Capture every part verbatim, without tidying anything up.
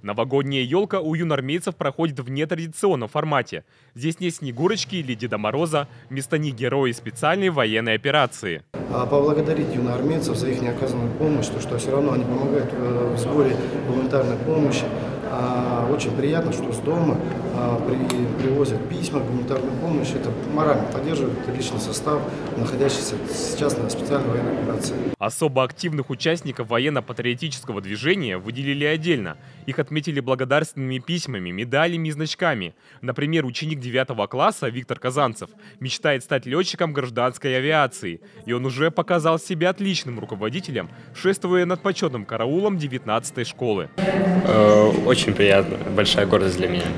Новогодняя елка у юноармейцев проходит в нетрадиционном формате. Здесь нет Снегурочки или Деда Мороза, вместо них герои специальной военной операции. Поблагодарить юноармейцев за их неоказанную помощь, то, что все равно они помогают в сборе гуманитарной помощи. Очень приятно, что с дома привозят письма, гуманитарную помощь. Это морально поддерживает личный состав, находящийся сейчас на специальной военной операции. Особо активных участников военно-патриотического движения выделили отдельно. Их отметили благодарственными письмами, медалями и значками. Например, ученик девятого класса Виктор Казанцев мечтает стать летчиком гражданской авиации. И он уже показал себя отличным руководителем, шествуя над почетным караулом девятнадцатой школы. Очень приятно, большая гордость для меня.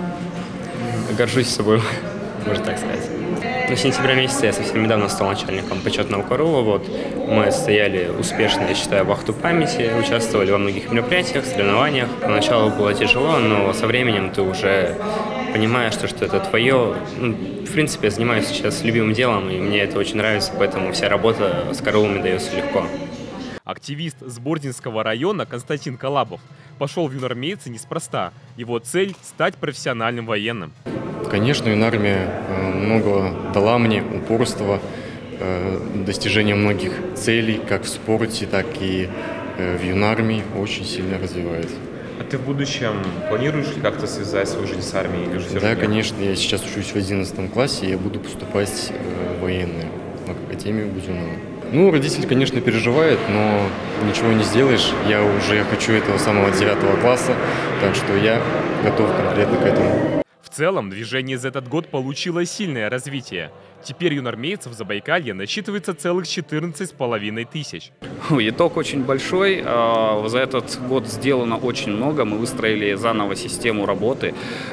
Горжусь собой, можно так сказать. На сентябре месяце я совсем недавно стал начальником почетного караула. Вот. Мы отстояли успешно, я считаю, вахту памяти, участвовали во многих мероприятиях, соревнованиях. Поначалу было тяжело, но со временем ты уже понимаешь, что, что это твое. Ну, в принципе, я занимаюсь сейчас любимым делом, и мне это очень нравится, поэтому вся работа с караулами дается легко. Активист Сбординского района Константин Колабов пошел в юнармейцы неспроста. Его цель – стать профессиональным военным. Конечно, юнармия много дала мне, упорства, достижения многих целей, как в спорте, так и в юнармии очень сильно развивает. А ты в будущем планируешь ли как-то связать свою жизнь с армией? Или же да, конечно. Я сейчас учусь в одиннадцатом классе, и я буду поступать в военную, в Академию Буденного. Ну, родители, конечно, переживают, но ничего не сделаешь. Я уже хочу этого с самого девятого класса, так что я готов конкретно к этому. В целом, движение за этот год получило сильное развитие. Теперь юнармейцев в Забайкалье насчитывается целых четырнадцать с половиной тысяч. Итог очень большой. За этот год сделано очень много. Мы выстроили заново систему работы.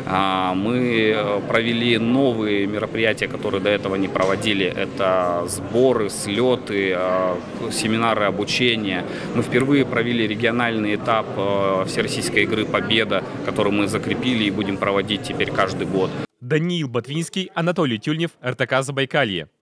Мы провели новые мероприятия, которые до этого не проводили. Это сборы, слеты, семинары обучения. Мы впервые провели региональный этап всероссийской игры «Победа», который мы закрепили и будем проводить теперь каждый год. Даниил Ботвинский, Анатолий Тюльнев, эр тэ ка Забайкалье.